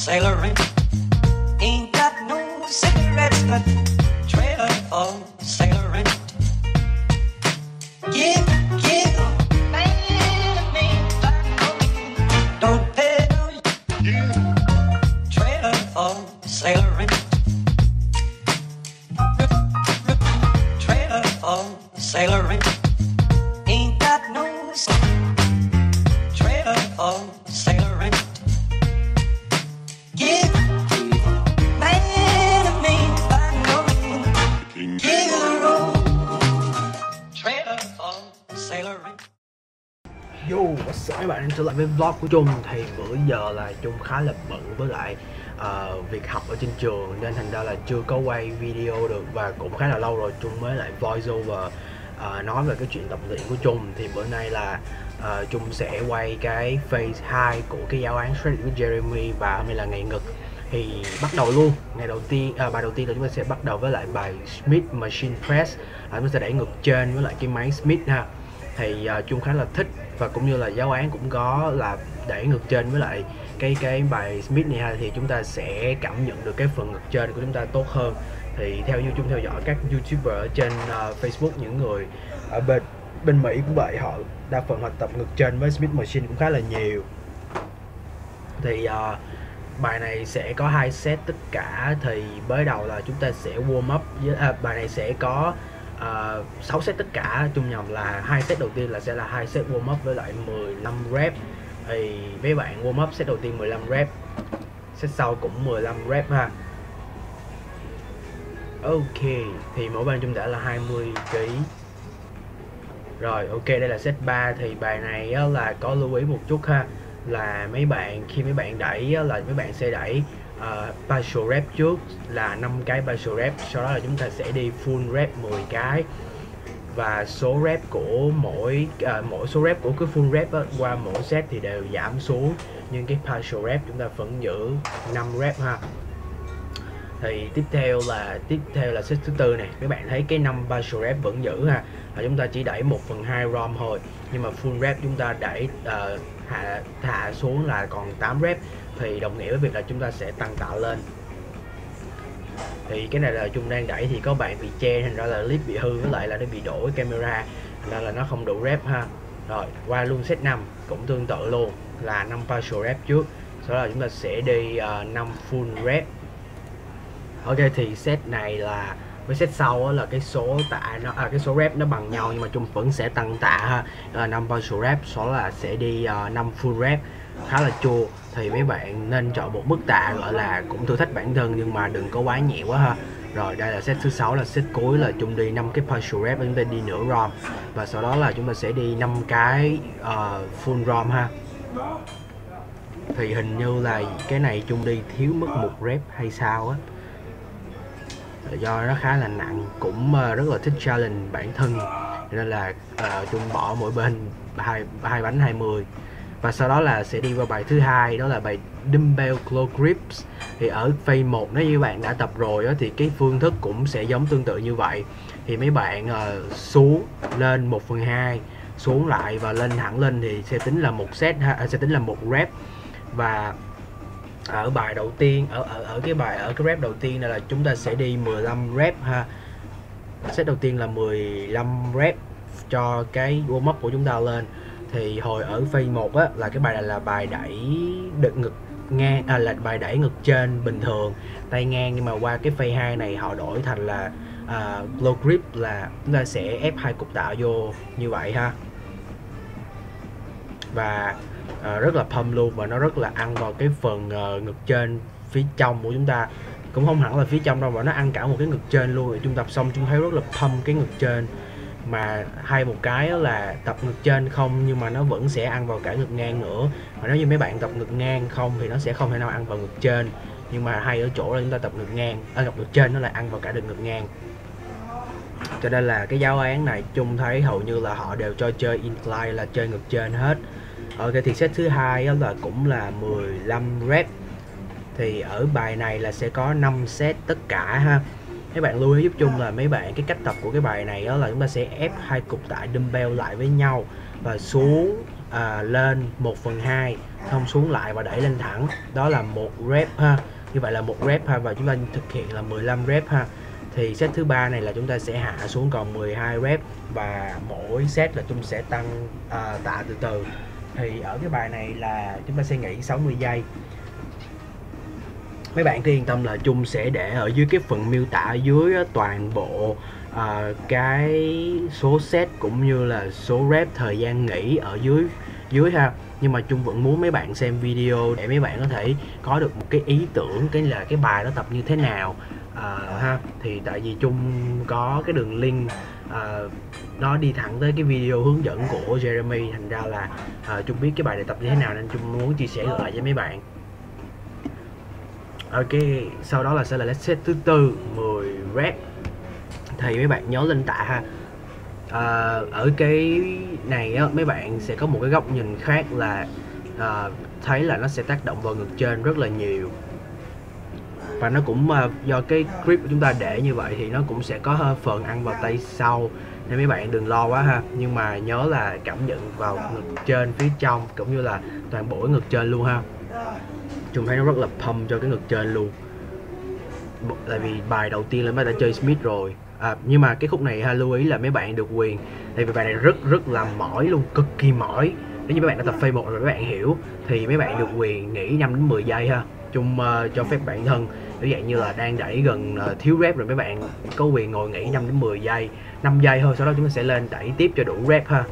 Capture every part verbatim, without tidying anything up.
sailoring. Ain't got no cigarettes, but trailer for sailoring. Give, give, man, man, don't pay no trailer for sailoring. Trailer for sailoring. Ain't got no trailer for sailoring. Give, man, man, no give a roll. Trailer for sailoring. Yo, what's up các bạn, trở lại với vlog của Trung. Thì bữa giờ là Trung khá là bận với lại uh, việc học ở trên trường, nên thành ra là chưa có quay video được. Và cũng khá là lâu rồi Trung mới lại voice over uh, nói về cái chuyện tập luyện của Trung. Thì bữa nay là uh, Trung sẽ quay cái phase hai của cái giáo án Shred with Jeremy, và hôm nay là ngày ngực. Thì bắt đầu luôn. Ngày đầu tiên, à, bài đầu tiên là chúng ta sẽ bắt đầu với lại bài Smith Machine Press. à, Chúng ta sẽ đẩy ngực trên với lại cái máy Smith ha. Thì uh, Trung khá là thích, và cũng như là giáo án cũng có là đẩy ngực trên với lại cái cái bài Smith này ha, thì chúng ta sẽ cảm nhận được cái phần ngực trên của chúng ta tốt hơn. Thì theo như Trung theo dõi các YouTuber ở trên uh, Facebook, những người ở bên bên Mỹ cũng vậy, họ đa phần họ tập ngực trên với Smith Machine cũng khá là nhiều. Thì uh, bài này sẽ có hai set tất cả. Thì mới đầu là chúng ta sẽ warm up với, à, bài này sẽ có uh, sáu set tất cả. Chung nhầm là hai set đầu tiên là sẽ là hai set warm up với lại mười lăm rep. Thì mấy bạn warm up set đầu tiên mười lăm rep, set sau cũng mười lăm rep ha. Ok, thì mỗi bên chúng ta là hai mươi ki lô gam. Rồi ok, đây là set ba. Thì bài này á, là có lưu ý một chút ha, là mấy bạn khi mấy bạn đẩy á, là mấy bạn sẽ đẩy uh, partial rep trước là năm cái partial rep, sau đó là chúng ta sẽ đi full rep mười cái, và số rep của mỗi uh, mỗi số rep của cái full rep á, qua mỗi set thì đều giảm xuống, nhưng cái partial rep chúng ta vẫn giữ năm rep ha. Thì tiếp theo là tiếp theo là set thứ tư này, các bạn thấy cái năm partial rep vẫn giữ ha, là chúng ta chỉ đẩy một phần hai rom thôi, nhưng mà full rep chúng ta đẩy uh, hạ thả xuống là còn tám rep, thì đồng nghĩa với việc là chúng ta sẽ tăng tạ lên. Thì cái này là Trung đang đẩy thì có bạn bị che, thành ra là clip bị hư, với lại là nó bị đổ cái camera, thành ra là nó không đủ rep ha. Rồi qua luôn set năm cũng tương tự luôn, là năm partial rep trước, sau đó là chúng ta sẽ đi uh, năm full rep. Ok, thì set này là với set sau á, là cái số tạ nó à, cái số rep nó bằng nhau, nhưng mà Trung vẫn sẽ tăng tạ ha. À, năm partial rep, sau đó là sẽ đi uh, năm full rep, khá là chua. Thì mấy bạn nên chọn một mức tạ gọi là cũng thử thách bản thân, nhưng mà đừng có quá nhẹ quá ha. Rồi đây là set thứ sáu, là set cuối, là Trung đi năm cái partial rep, chúng ta đi nửa rom, và sau đó là chúng ta sẽ đi năm cái uh, full rom ha. Thì hình như là cái này Trung đi thiếu mất một rep hay sao á, do nó khá là nặng, cũng uh, rất là thích challenge bản thân, nên là uh, Trung bỏ mỗi bên hai hai bánh hai mươi. Và sau đó là sẽ đi vào bài thứ hai, đó là bài dumbbell claw grips. Thì ở phase một, nếu như bạn đã tập rồi đó, thì cái phương thức cũng sẽ giống tương tự như vậy. Thì mấy bạn uh, xuống lên một phần hai, xuống lại và lên thẳng lên thì sẽ tính là một set ha, sẽ tính là một rep. Và ở bài đầu tiên, ở ở ở cái bài ở cái rep đầu tiên này là chúng ta sẽ đi mười lăm rep ha. Set đầu tiên là mười lăm rep cho cái warm up của chúng ta lên. Thì hồi ở phase một á, là cái bài này là bài đẩy đợt ngực ngang, à, là bài đẩy ngực trên bình thường, tay ngang, nhưng mà qua cái phase hai này họ đổi thành là uh, low grip, là chúng ta sẽ ép hai cục tạ vô như vậy ha. Và uh, rất là pump luôn, và nó rất là ăn vào cái phần uh, ngực trên phía trong của chúng ta, cũng không hẳn là phía trong đâu, mà nó ăn cả một cái ngực trên luôn. Thì chúng tập xong chúng thấy rất là pump cái ngực trên. Mà hay một cái đó là tập ngực trên không, nhưng mà nó vẫn sẽ ăn vào cả ngực ngang nữa. Và nếu như mấy bạn tập ngực ngang không thì nó sẽ không thể nào ăn vào ngực trên, nhưng mà hay ở chỗ là chúng ta tập ngực ngang, à, tập ngực trên nó lại ăn vào cả được ngực ngang. Cho nên là cái giáo án này Trung thấy hầu như là họ đều cho chơi incline, là chơi ngực trên hết. Ok, thì set thứ hai đó là cũng là mười lăm rep. Thì ở bài này là sẽ có năm set tất cả ha. Mấy bạn lưu ý giúp Chung là mấy bạn cái cách tập của cái bài này đó là chúng ta sẽ ép hai cục tạ dumbbell lại với nhau và xuống à, lên một phần hai, không xuống lại và đẩy lên thẳng, đó là một rep ha. Như vậy là một rep ha, và chúng ta thực hiện là mười lăm rep ha. Thì set thứ ba này là chúng ta sẽ hạ xuống còn mười hai rep, và mỗi set là chúng sẽ tăng à, tạ từ từ. Thì ở cái bài này là chúng ta sẽ nghỉ sáu mươi giây. Mấy bạn cứ yên tâm là Chung sẽ để ở dưới cái phần miêu tả dưới á, toàn bộ à, cái số set cũng như là số rep, thời gian nghỉ ở dưới dưới ha. Nhưng mà Chung vẫn muốn mấy bạn xem video để mấy bạn có thể có được một cái ý tưởng cái là cái bài đó tập như thế nào à, ha. Thì tại vì Chung có cái đường link à, nó đi thẳng tới cái video hướng dẫn của Jeremy, thành ra là à, Chung biết cái bài này tập như thế nào nên Chung muốn chia sẻ lại với mấy bạn. Ok, sau đó là sẽ là set thứ tư, mười rep. Thì mấy bạn nhớ lên tạ ha. À, ở cái này á, mấy bạn sẽ có một cái góc nhìn khác là à, thấy là nó sẽ tác động vào ngực trên rất là nhiều. Và nó cũng uh, do cái grip của chúng ta để như vậy thì nó cũng sẽ có phần ăn vào tay sau, nên mấy bạn đừng lo quá ha. Nhưng mà nhớ là cảm nhận vào ngực trên phía trong cũng như là toàn bộ cái ngực trên luôn ha. Chúng thấy nó rất là pump cho cái ngực trên luôn. Tại vì bài đầu tiên là mấy bạn đã chơi Smith rồi à, nhưng mà cái khúc này ha, lưu ý là mấy bạn được quyền. Tại vì bài này rất rất là mỏi luôn, cực kỳ mỏi. Nếu như mấy bạn đã tập phase một rồi mấy bạn hiểu thì mấy bạn được quyền nghỉ năm đến mười giây ha. Chung uh, cho phép bản thân ví dụ như là đang đẩy gần uh, thiếu rep rồi mấy bạn có quyền ngồi nghỉ năm đến mười giây, năm giây thôi, sau đó chúng ta sẽ lên đẩy tiếp cho đủ rep ha.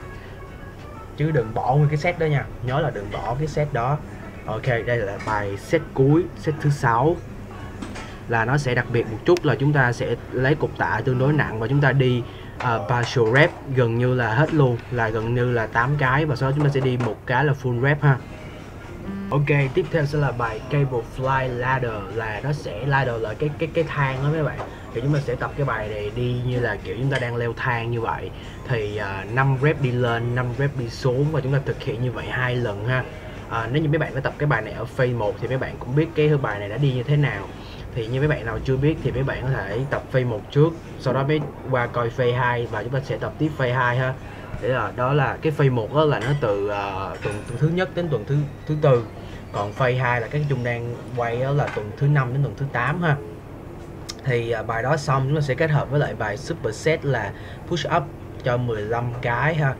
Chứ đừng bỏ nguyên cái set đó nha, nhớ là đừng bỏ cái set đó. Ok, đây là bài set cuối, set thứ sáu. Là nó sẽ đặc biệt một chút là chúng ta sẽ lấy cục tạ tương đối nặng và chúng ta đi uh, partial rep gần như là hết luôn, là gần như là tám cái, và sau đó chúng ta sẽ đi một cái là full rep ha. Ok, tiếp theo sẽ là bài cable fly ladder, là nó sẽ ladder là cái cái cái thang đó mấy bạn. Thì chúng ta sẽ tập cái bài này đi như là kiểu chúng ta đang leo thang như vậy. Thì uh, năm rep đi lên, năm rep đi xuống, và chúng ta thực hiện như vậy hai lần ha. À, nếu như mấy bạn đã tập cái bài này ở phase một thì mấy bạn cũng biết cái bài này đã đi như thế nào. Thì như mấy bạn nào chưa biết thì mấy bạn có thể tập phase một trước, sau đó mới qua coi phase hai và chúng ta sẽ tập tiếp phase hai ha. Để là đó là cái phase một đó là nó từ uh, tuần thứ nhất đến tuần thứ thứ tư. Còn phase hai là cái Chung đang quay đó là tuần thứ năm đến tuần thứ tám ha. Thì uh, bài đó xong chúng ta sẽ kết hợp với lại bài super set là push up cho mười lăm cái ha.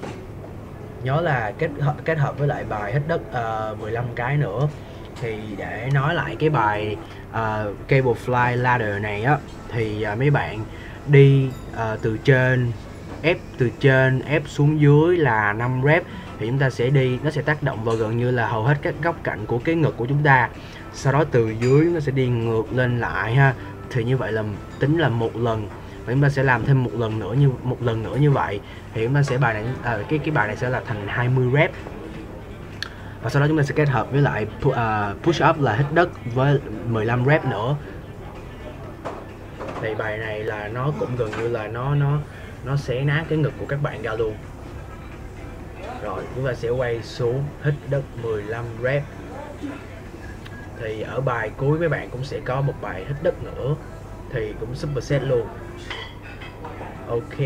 Nhớ là kết hợp, kết hợp với lại bài hít đất uh, mười lăm cái nữa. Thì để nói lại cái bài uh, cable fly ladder này á, thì uh, mấy bạn đi uh, từ trên ép từ trên ép xuống dưới là năm rep. Thì chúng ta sẽ đi, nó sẽ tác động vào gần như là hầu hết các góc cạnh của cái ngực của chúng ta. Sau đó từ dưới nó sẽ đi ngược lên lại ha. Thì như vậy là tính là một lần, và chúng ta sẽ làm thêm một lần nữa như một lần nữa như vậy. Thì chúng ta sẽ bài này à, cái cái bài này sẽ là thành hai mươi rep. Và sau đó chúng ta sẽ kết hợp với lại uh, push up là hít đất với mười lăm rep nữa. Thì bài này là nó cũng gần như là nó nó nó xé nát cái ngực của các bạn ra luôn. Rồi chúng ta sẽ quay xuống hít đất mười lăm rep. Thì ở bài cuối mấy bạn cũng sẽ có một bài hít đất nữa, thì cũng super set luôn. Ok,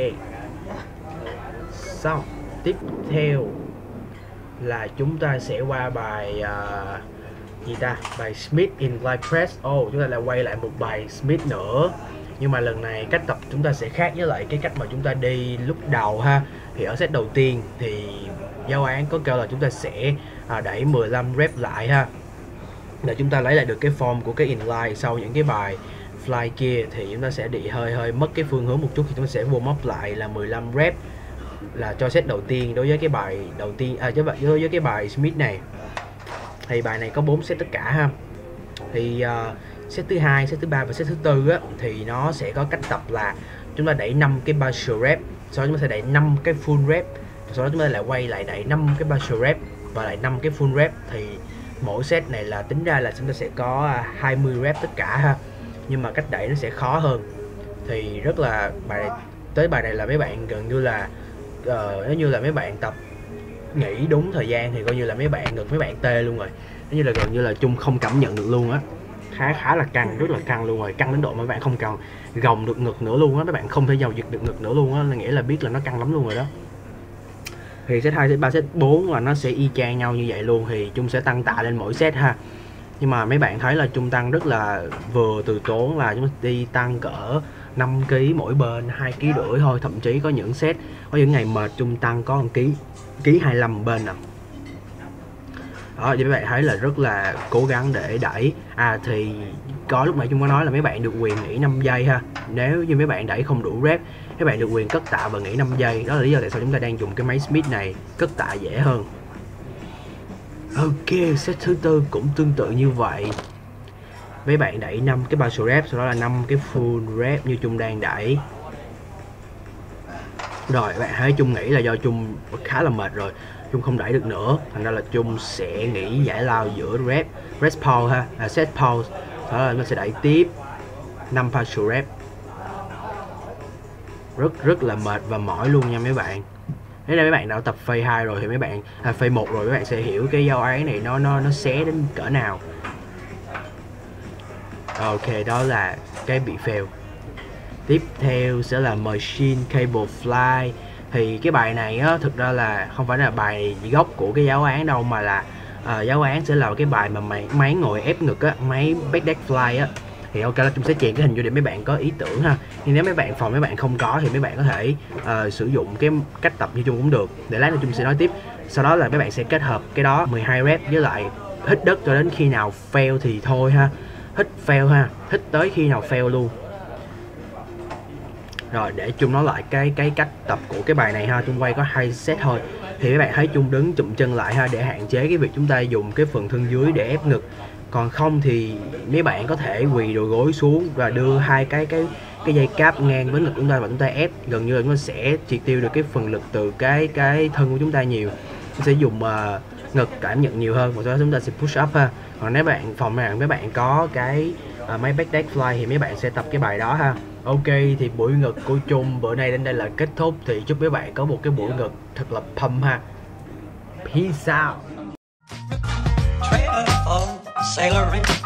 xong tiếp theo là chúng ta sẽ qua bài uh, gì ta, bài Smith incline press. Oh, chúng ta lại quay lại một bài Smith nữa, nhưng mà lần này cách tập chúng ta sẽ khác với lại cái cách mà chúng ta đi lúc đầu ha. Thì ở set đầu tiên thì giáo án có kêu là chúng ta sẽ uh, đẩy mười lăm rep lại ha, để chúng ta lấy lại được cái form của cái inline. Sau những cái bài fly kia thì chúng ta sẽ bị hơi hơi mất cái phương hướng một chút, thì chúng ta sẽ warm up lại là mười lăm rep là cho set đầu tiên đối với cái bài đầu tiên à chứ đối với cái bài Smith này. Thì bài này có bốn set tất cả ha. Thì uh, set thứ hai, set thứ ba và set thứ tư á, thì nó sẽ có cách tập là chúng ta đẩy năm cái partial rep, sau đó chúng ta sẽ đẩy năm cái full rep, sau đó chúng ta lại quay lại đẩy năm cái partial rep và lại năm cái full rep. Thì mỗi set này là tính ra là chúng ta sẽ có hai mươi rep tất cả ha, nhưng mà cách đẩy nó sẽ khó hơn. Thì rất là bài này, tới bài này là mấy bạn gần như là uh, nếu như là mấy bạn tập nghỉ đúng thời gian thì coi như là mấy bạn ngực mấy bạn tê luôn rồi, nếu như là gần như là Chung không cảm nhận được luôn á. Khá khá là căng, rất là căng luôn rồi, căng đến độ mà mấy bạn không còn gồng được ngực nữa luôn á, mấy bạn không thể giàu giật được ngực nữa luôn á, là nghĩa là biết là nó căng lắm luôn rồi đó. Thì set hai, set ba, set bốn là nó sẽ y chang nhau như vậy luôn, thì Chung sẽ tăng tạ lên mỗi set ha. Nhưng mà mấy bạn thấy là Chung tăng rất là vừa từ tốn, là chúng đi tăng cỡ năm ki lô gam mỗi bên, hai ki lô gam rưỡi thôi, thậm chí có những set, có những ngày mệt Chung tăng có một ký, ký hai mươi lăm bên nè. Đó, thì mấy bạn thấy là rất là cố gắng để đẩy. À thì có lúc nãy Chung có nói là mấy bạn được quyền nghỉ năm giây ha. Nếu như mấy bạn đẩy không đủ rep, mấy bạn được quyền cất tạ và nghỉ năm giây. Đó là lý do tại sao chúng ta đang dùng cái máy Smith này, cất tạ dễ hơn. Ok, set thứ tư cũng tương tự như vậy. Mấy bạn đẩy năm cái partial rep, sau đó là năm cái full rep như Chung đang đẩy. Rồi bạn thấy Chung nghĩ là do Chung khá là mệt rồi, Chung không đẩy được nữa, thành ra là Chung sẽ nghỉ giải lao giữa rep, rest pause ha, là set pause. Đó là nó sẽ đẩy tiếp năm partial rep. Rất rất là mệt và mỏi luôn nha mấy bạn. Nếu là mấy bạn đã tập phase hai rồi thì mấy bạn à, phase một rồi mấy bạn sẽ hiểu cái giáo án này nó nó nó xé đến cỡ nào. Ok, đó là cái bị fail. Tiếp theo sẽ là Machine Cable Fly. Thì cái bài này á, thực ra là không phải là bài gốc của cái giáo án đâu, mà là uh, giáo án sẽ là cái bài mà máy, máy ngồi ép ngực á, máy backdeck fly á. Thì ok là chúng sẽ chèn cái hình vô để mấy bạn có ý tưởng ha. Nhưng nếu mấy bạn phòng mấy bạn không có thì mấy bạn có thể uh, sử dụng cái cách tập như Chung cũng được. Để lát nữa Chung sẽ nói tiếp. Sau đó là mấy bạn sẽ kết hợp cái đó mười hai rep với lại hít đất cho đến khi nào fail thì thôi ha. Hít fail ha, hít tới khi nào fail luôn. Rồi để Chung nói lại cái cái cách tập của cái bài này ha. Chung quay có hai set thôi. Thì mấy bạn thấy Chung đứng chụm chân lại ha, để hạn chế cái việc chúng ta dùng cái phần thân dưới để ép ngực. Còn không thì mấy bạn có thể quỳ đùi gối xuống và đưa hai cái cái cái dây cáp ngang với ngực chúng ta và chúng ta ép, gần như là chúng ta sẽ triệt tiêu được cái phần lực từ cái cái thân của chúng ta nhiều. Chúng sẽ dùng uh, ngực cảm nhận nhiều hơn, và sau đó chúng ta sẽ push up ha. Còn nếu bạn phòng mấy bạn mấy bạn có cái uh, máy backdeck fly thì mấy bạn sẽ tập cái bài đó ha. Ok, thì buổi ngực của Chung bữa nay đến đây là kết thúc. Thì chúc mấy bạn có một cái buổi ngực thật là pump ha. Peace out. Trailer of sailoring.